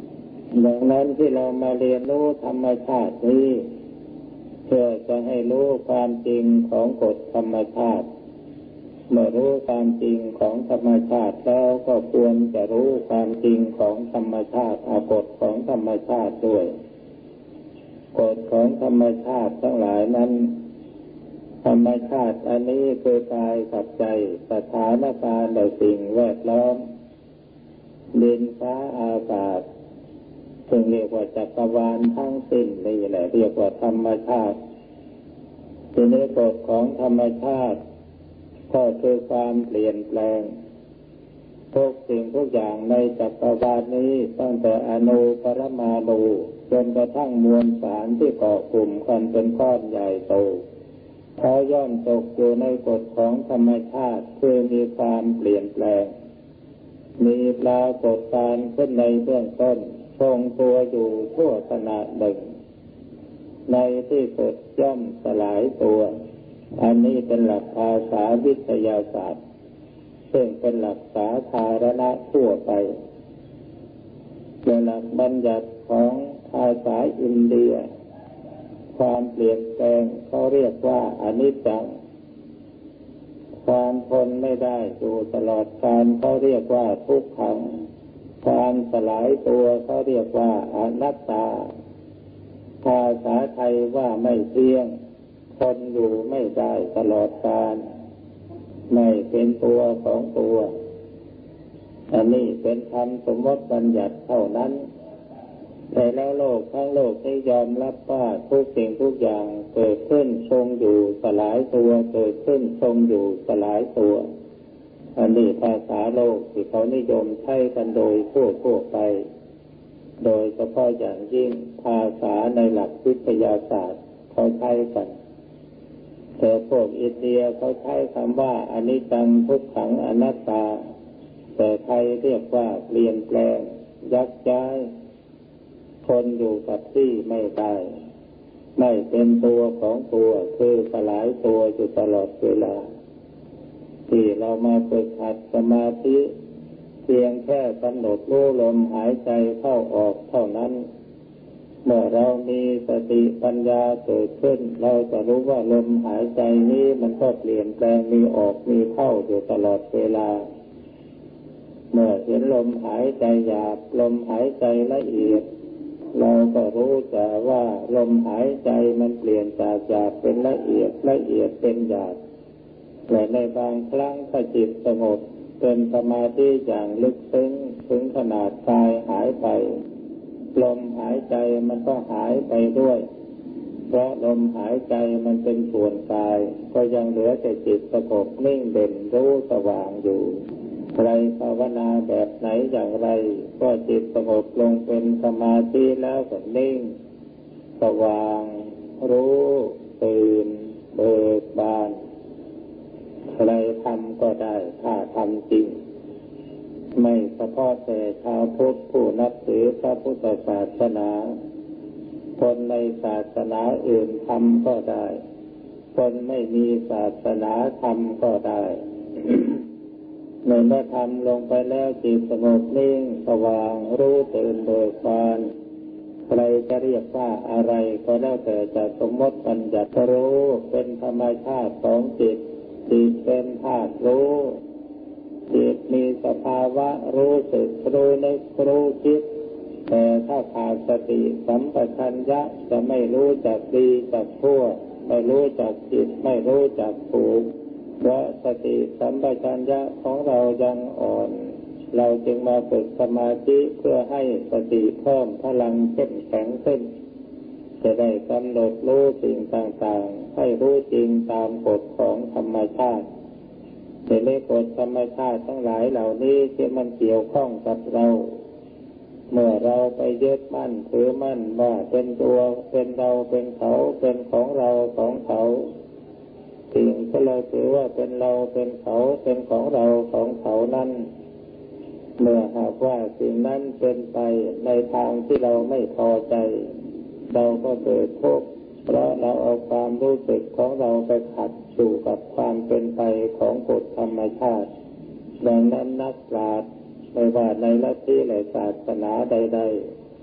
ดังนั้นที่เรามาเรียนรู้ธรรมชาตินี้เพื่อจะให้รู้ความจริงของกฎธรรมชาติเมื่อรู้ความจริงของธรรมชาติแล้วก็ควรจะรู้ความจริงของธรรมชาติกฎของธรรมชาติด้วยกฎของธรรมชาติทั้งหลายนั้นธรรมชาติอันนี้คือกายกับใจสถานการณ์และสิ่งแวดล้อมดินฟ้าอากาศซึ่งเรียกว่าจักรวาลทั้งสิ้นนี่แหละเรียกว่าธรรมชาติทีนี้กฎของธรรมชาติก็คือความเปลี่ยนแปลงทุกสิ่งทุกอย่างในจักรวาลนี้ตั้งแต่อนูปรมาณูจนกระทั่งมวลสารที่เกาะกลุ่มกันเป็นก้อนใหญ่โตเขาย่อมตกอยู่ในกฎของธรรมชาติคือมีความเปลี่ยนแปลงมีปรากฏการณ์ขึ้นในเบื้องต้นทรงตัวอยู่ชั่วขณะหนึ่งในที่สุดย่อมสลายตัวอันนี้เป็นหลักภาษาวิทยาศาสตร์ซึ่งเป็นหลักสาธารณะทั่วไปเป็นหลักบัญญัติของภาษาอินเดียความเปลี่ยนแปลงเขาเรียกว่าอนิจจังความทนไม่ได้อยู่ตลอดกาลเขาเรียกว่าทุกขังความสลายตัวเขาเรียกว่าอนัตตาภาษาไทยว่าไม่เที่ยงทนอยู่ไม่ได้ตลอดกาลไม่เป็นตัวของตัวอันนี้เป็นคำสมมติบัญญัติเท่านั้นแต่แล้วโลกทั้งโลกนี้ยอมรับว่าทุกสิ่งทุกอย่างเกิดขึ้นทรงอยู่สลายตัวเกิดขึ้นทรงอยู่สลายตัวอันนี้ภาษาโลกที่เขานิยมใช้กันโดยทั่วไปโดยเฉพาะอย่างยิ่งภาษาในหลักวิทยาศาสตร์เขาใช้กันแต่พวกอินเดียเขาใช้คำว่าอนิจจังทุกขังอนัตตาแต่ไทยเรียกว่าเปลี่ยนแปลงยักย้ายคนอยู่กับที่ไม่ได้ไม่เป็นตัวของตัวคือสลายตัวอยู่ตลอดเวลาที่เรามาฝึกหัดสมาธิเพียงแค่กำหนดรู้ลมหายใจเข้าออกเท่านั้นเมื่อเรามีสติปัญญาเกิดขึ้นเราจะรู้ว่าลมหายใจนี้มันก็เปลี่ยนแปลงมีออกมีเข้าอยู่ตลอดเวลาเมื่อเห็นลมหายใจหยาบลมหายใจละเอียดเราก็รู้จักว่าลมหายใจมันเปลี่ยนจากหยาบเป็นละเอียดละเอียดเป็นหยาบและในบางครั้งถ้าจิตสงบเป็นสมาธิอย่างลึกซึ้งถึงขนาดกายหายไปลมหายใจมันก็หายไปด้วยเพราะลมหายใจมันเป็นส่วนกายก็ยังเหลือแต่จิตสงบนิ่งเด่นรู้สว่างอยู่ใครภาวนาแบบไหนอย่างไรก็จิตสงบลงเป็นสมาธิแล้วก็นิ่งสว่างรู้ตื่นเบิกบานใครทำก็ได้ถ้าทำจริงไม่เฉพาะแต่ชาวพุทธผู้นับถือพระพุทธศาสนาคนในศาสนาอื่นทำก็ได้คนไม่มีศาสนาทำก็ได้ เมื่อทำลงไปแล้วจิตสงบนิ่งสว่างรู้ตื่นเบิกบานใครจะเรียกว่าอะไรก็แล้วแต่จะสมมติบัญญัติรู้เป็นธรรมชาติของจิตจิตเป็นธาตุรู้จิตมีสภาวะรู้สึกรู้นึกรู้คิดแต่ถ้าขาดสติสัมปชัญญะจะไม่รู้จักดีจักชั่วไม่รู้จักผิดไม่รู้จักถูกเพราะสติสัมปชัญญะของเรายังอ่อนเราจึงมาฝึกสมาธิเพื่อให้สติเพิ่มพลังเข้มแข็งขึ้นจะได้กำหนดรู้สิ่งต่างๆให้รู้จริงตามกฎของธรรมชาติในกฎธรรมชาติทั้งหลายเหล่านี้ที่มันเกี่ยวข้องกับเราเมื่อเราไปยึดมั่นถือมั่นว่าเป็นตัวเป็นเราเป็นเขาเป็นของเราของเขาสิ่งที่เราถือว่าเป็นเราเป็นเขาเป็นของเราของเขานั้นเมื่อหากว่าสิ่งนั้นเป็นไปในทางที่เราไม่พอใจเราก็เกิดทุกข์เพราะเราเอาความรู้สึกของเราไปขัดอยู่กับความเป็นไปของกฎธรรมชาติดังนั้นนักปราชญ์ไม่ว่าในลัทธิหรือศาสนาใด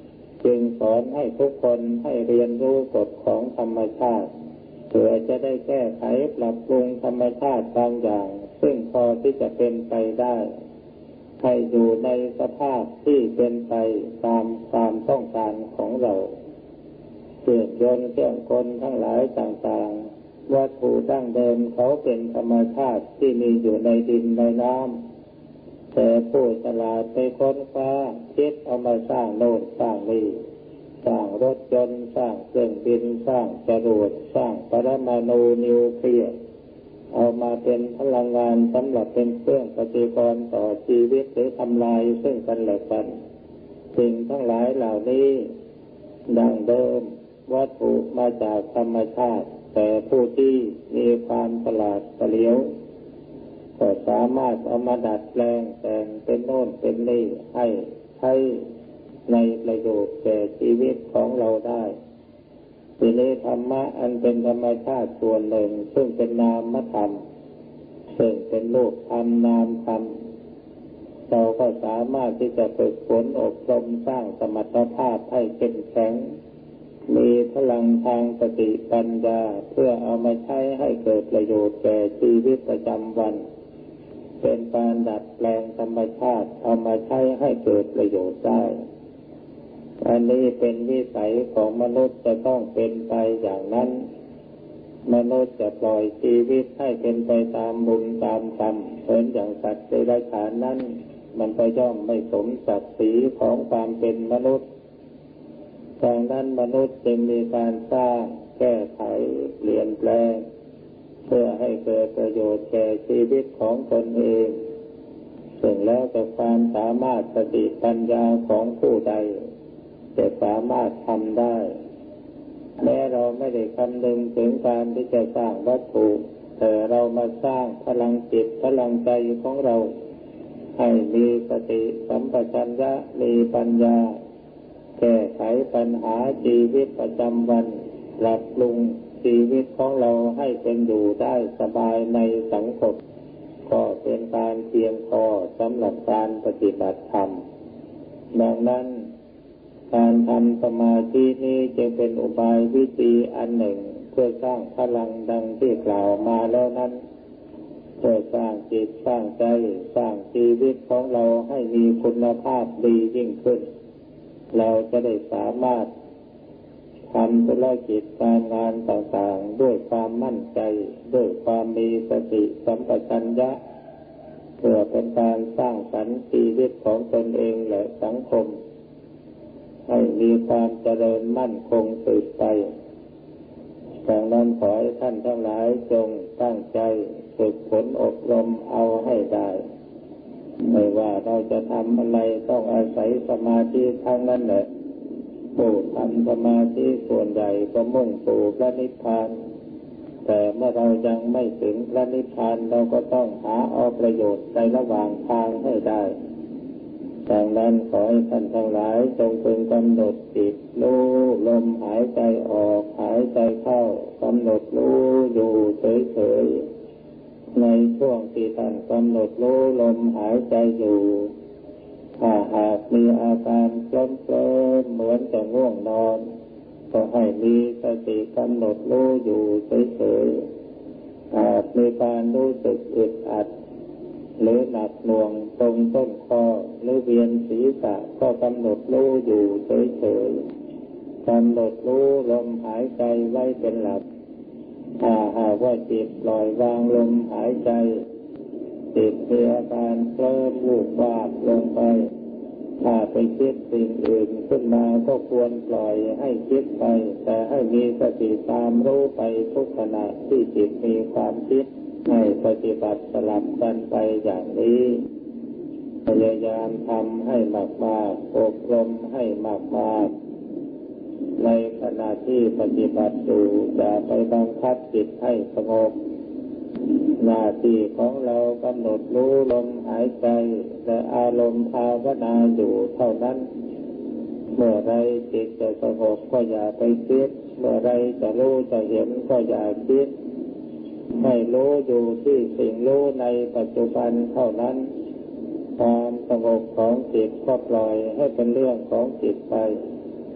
จึงสอนให้ทุกคนให้เรียนรู้กฎของธรรมชาติเพื่อจะได้แก้ไขปรับปรุงธรรมชาติบางอย่างซึ่งพอที่จะเป็นไปได้ให้อยู่ในสภาพที่เป็นไปตามความต้องการของเราเครื่องยนต์เครื่องกลทั้งหลายต่างๆวัตถุดั้งเดิมเขาเป็นธรรมชาติที่มีอยู่ในดินในน้ำแต่ผู้ฉลาดไปค้นคว้าคิดเอามาสร้างโน่นสร้างนี่สร้างรถยนต์สร้างเครื่องบินสร้างจรวดสร้างปรมาณูนิวเคลียร์เอามาเป็นพลังงานสำหรับเป็นเครื่องปฏิกรณ์ต่อชีวิตหรือทำลายซึ่งกันและกันสิ่งทั้งหลายเหล่านี้ดั้งเดิมวัตถุมาจากธรรมชาติแต่ผู้ที่มีความฉลาดเฉลียวก็สามารถเอามาดัดแปลงแต่งเป็นโน่นเป็นนี่ให้ใช้ในประโยชน์แก่ชีวิตของเราได้ทีนี้ธรรมะอันเป็นธรรมชาติส่วนหนึ่งซึ่งเป็นนามธรรมซึ่งเป็นรูปธรรมนามธรรมเราก็สามารถที่จะฝึกฝนอบรมสร้างสมรรถภาพให้เข้มแข็งมีพลังทางสติปัญญาเพื่อเอามาใช้ให้เกิดประโยชน์แก่ชีวิตประจำวันเป็นการดัดแปลงธรรมชาติเอามาใช้ให้เกิดประโยชน์ได้อันนี้เป็นวิสัยของมนุษย์จะต้องเป็นไปอย่างนั้นมนุษย์จะปล่อยชีวิตให้เป็นไปตามบุญตามกรรมเหมือนอย่างสัตว์เดรัจฉานนั้นมันก็ย่อมไม่สมศักดิ์ศรีของความเป็นมนุษย์ดังนั้นมนุษย์จึงมีการสร้างแก้ไขเปลี่ยนแปลงเพื่อให้เกิดประโยชน์แก่ชีวิตของตนเองซึ่งแล้วแต่ความสามารถสติปัญญาของผู้ใดจะสามารถทำได้แม้เราไม่ได้คำนึงถึงการที่จะสร้างวัตถุแต่เรามาสร้างพลังจิตพลังใจของเราให้มีสติสัมปชัญญะมีปัญญาแก้ไขปัญหาชีวิตประจำวันปรับปรุงชีวิตของเราให้เป็นอยู่ได้สบายในสังคมก็เป็นการเพียงพอสำหรับการปฏิบัติธรรมดังนั้นการทำสมาธินี้จะเป็นอุบายวิธีอันหนึ่งเพื่อสร้างพลังดังที่กล่าวมาแล้วนั้นเพื่อสร้างจิตสร้างใจสร้างชีวิตของเราให้มีคุณภาพดียิ่งขึ้นเราจะได้สามารถทำธุรกิจการงานต่างๆด้วยความมั่นใจด้วยความมีสติสัมปชัญญะเพื่อเป็นการสร้างสรรค์ชีวิตของตนเองและสังคมให้มีความเจริญมั่นคงสืบไปดังนั้นขอให้ท่านทั้งหลายจงตั้งใจฝึกฝนอบรมเอาให้ได้ไม่ว่าเราจะทำอะไรต้องอาศัยสมาธิทั้งนั้นแหละผู้ทำสมาธิส่วนใหญ่ก็มุ่งสู่พระนิพพานแต่เมื่อเรายังไม่ถึงพระนิพพานเราก็ต้องหาเอาประโยชน์ในระหว่างทางให้ได้ดังนั้นขอให้ท่านทั้งหลายจงพึงกำหนดจิตรู้ลมหายใจออกหายใจเข้ากำหนดรู้อยู่เฉยๆในช่วงที่ท่านกำหนดรู้ลมหายใจอยู่ถ้าหากมีอาการเคลิ้มๆเหมือนจะง่วงนอนก็ให้มีสติกำหนดรู้อยู่เฉยๆหากมีการรู้สึกอึดอัดหรือหนักหน่วงตรงต้นคอหรือเวียนศีรษะก็กำหนดรู้อยู่เฉยๆกำหนดรู้ลมหายใจไว้เป็นหลักถ้าหากว่าจิตปล่อยวางลมหายใจจิตมีอาการเคลิ้มวูบวาบลงไปถ้าไปคิดสิ่งอื่นขึ้นมาก็ควรปล่อยให้คิดไปแต่ให้มีสติตามรู้ไปทุกขณะที่จิตมีความคิดให้ปฏิบัติสลับกันไปอย่างนี้พยายามทำให้มากๆอบรมให้มากๆในขณะที่ปฏิบัติอยู่อย่าไปบังคับจิตให้สงบหน้าที่ของเรากำหนดรู้ลมหายใจและอารมณ์ภาวนาอยู่เท่านั้นเมื่อไรจิตจะสงบก็อย่าไปคิดเมื่อไรจะรู้จะเห็นก็อย่าคิดให้รู้อยู่ที่สิ่งรู้ในปัจจุบันเท่านั้นความสงบของจิตก็ปล่อยให้เป็นเรื่องของจิตไป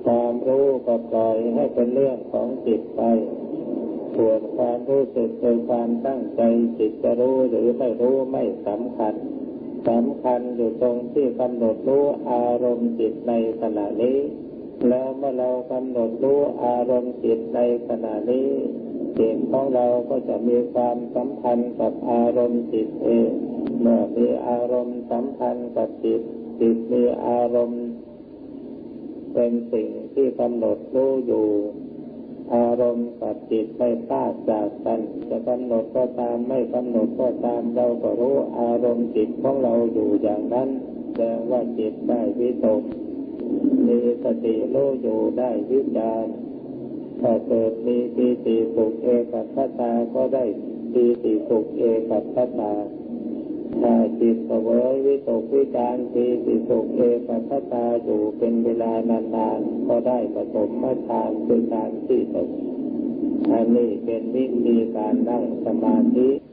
ความรู้ก็ปล่อยให้เป็นเรื่องของจิตไปส่วนความรู้สึกโดยความตั้งใจจิตจะรู้หรือไม่รู้ไม่สำคัญอยู่ตรงที่กำหนดรู้อารมณ์จิตในขณะนี้แล้วเมื่อเรากำหนดรู้อารมณ์จิตในขณะนี้จิตของเราก็จะมีความสัมพันธ์กับอารมณ์จิตเองเมื่อมีอารมณ์สัมพันธ์กับจิตมีอารมณ์เป็นสิ่งที่กำหนดรู้อยู่อารมณ์กับจิตไม่พลาดจากกันจะกำหนดก็ตามไม่กำหนดก็ตามเราก็รู้อารมณ์จิตของเราอยู่อย่างนั้นแสดงว่าจิตได้วิตกมีสติรู้อยู่ได้วิจารณ์ถ้าเกิดมีปีติสุขเอกัคตาก็ได้ปีติสุขเอกัคตาถ้าจิตเสวยวิตกวิจารณ์ปีติสุขเอกัคตาอยู่เป็นเวลานานๆก็ได้ปฐมฌานคือฌานที่หนึ่งอันนี้เป็นวิธีการนั่งสมาธิ